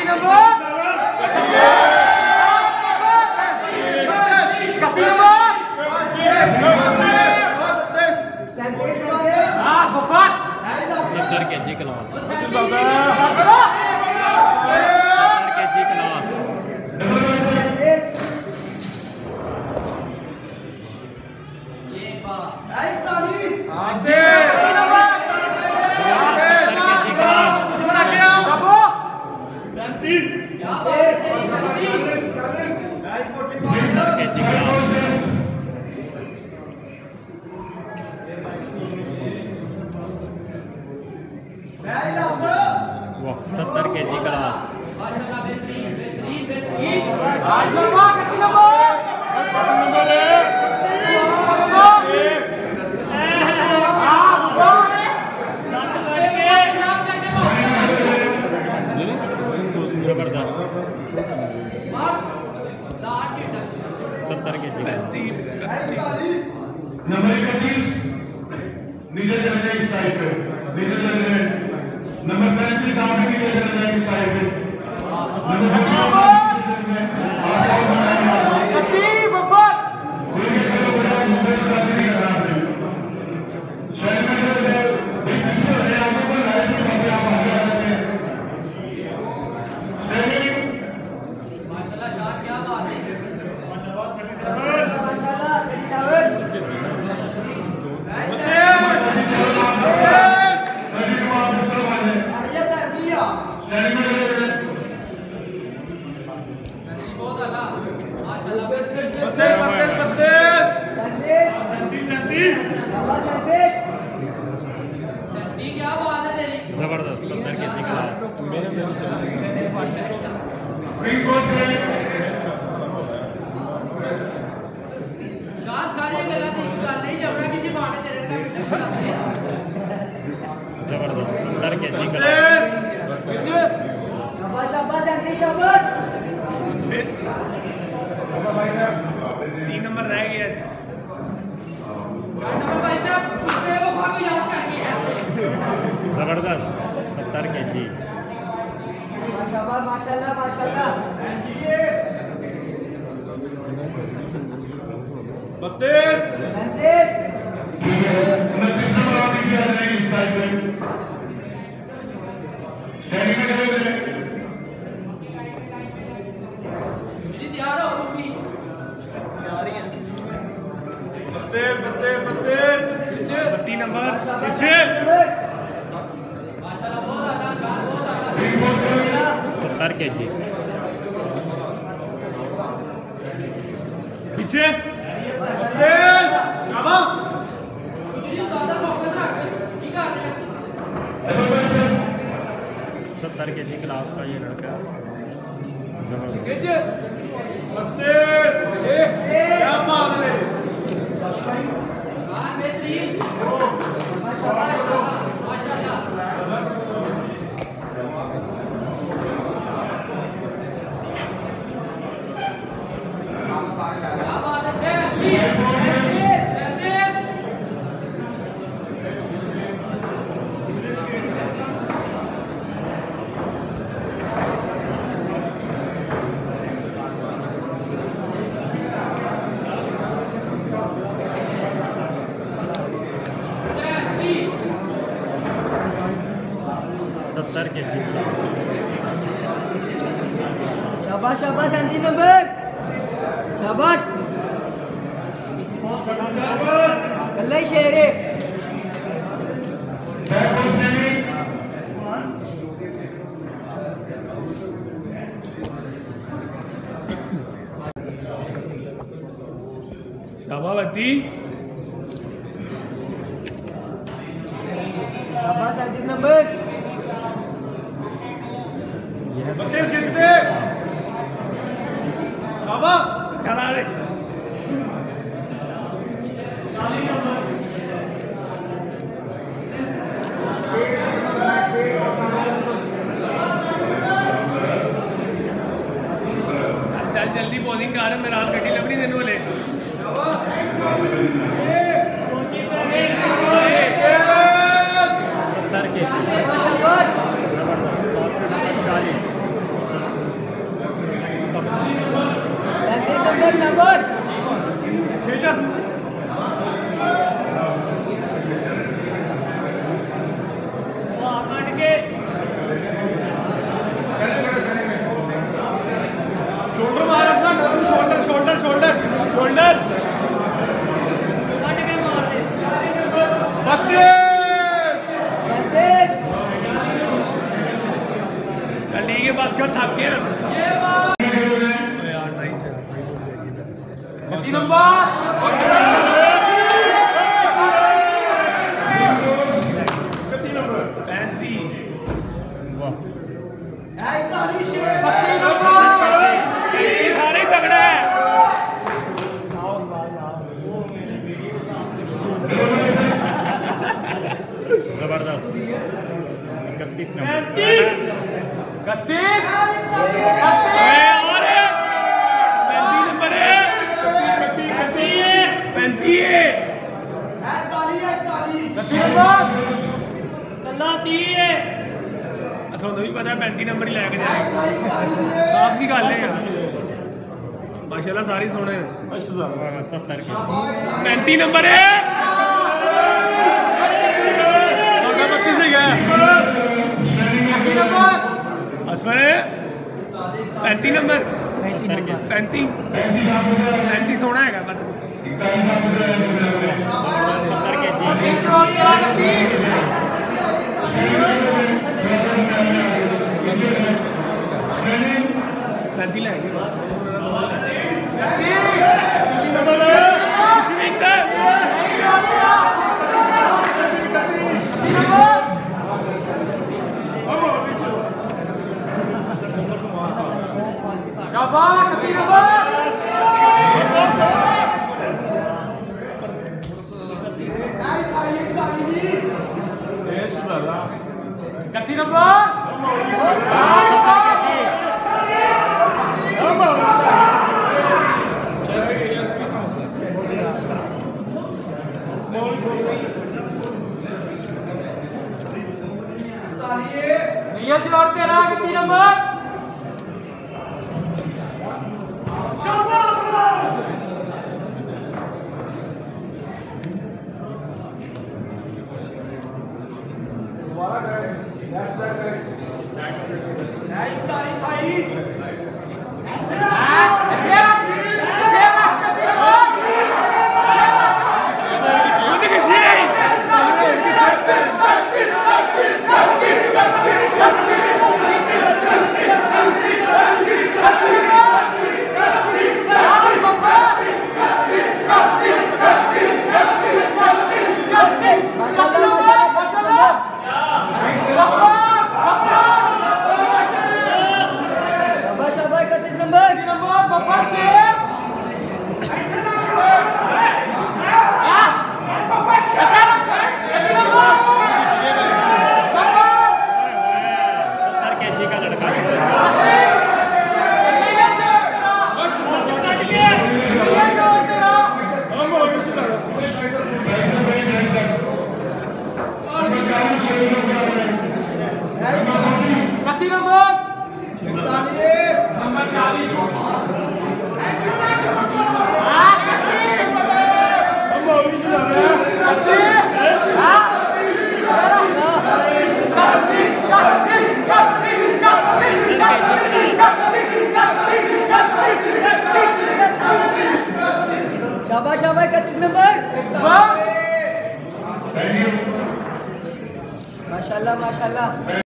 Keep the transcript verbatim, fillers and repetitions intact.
Kasih nombor. Kasih nombor. Ah, bobot. सत्तर के जी class सत्तर के जी क्लास सत्तर के जी क्लास जबरदस्त सत्तर के जी नंबर इकतीस नीचे चले जाए इस साइड पे नीचे चले जाए नंबर पैंतीस आगे नीचे चले जाए इस साइड पे जबरदस्त सत्तर के जी क्लास जबरदस्त सत्तर के जी क्लास तीन नंबर रह गया जबरदस्त सत्तर के जी माशाल्लाह माशाल्लाह बत्तीस पैंतीस उनतीस नंबर आगे किया जाए इस साइड पे स्टैंडिंग में खड़े हो जाए तैयार हो मूवी बत्तीस बत्तीस बत्तीस बत्तीस नंबर पीछे सत्तर के जी पीछे बत्तीस शाबाश सत्तर के जी क्लास का ये लड़का बत्तीस क्या बात है सत्तर के जी शाबाश शाबाश सैंतीस नंबर शाबाश कल्ला ही शेर है शाबावती शाबाश सैंतीस नंबर बत्तीस खींचते शाबाश चला रे चल जल्दी बॉलिंग कर मेरा हाथ गड्डी लभनी देने वाले सत्तर के जी शाबाश जबरदस्त चालीस शाबाश शाबाश शोल्डर मार शोल्डर शोल्डर शोल्डर शोल्डर बत्तीस ली के बस कर थक गया सारे तगड़ा है जबरदस्त इकतीस नंबर इकतीस पैंतीस नंबर है थोड़ा भी पता पैंती नंबर ही लैके जाए साफ की गल है माशाल्लाह सारी सोने सत्तर के पैंती नंबर है बत्तीस ही गया असफर पैंती नंबर पैंती पैंती सोना है सत्तर के जी पैंती लैके कत्ती नंबर नियत जोड़ते रहा कत्ती नंबर शाबाश शाबाश इकतीस नंबर माशाल्लाह माशाल्लाह।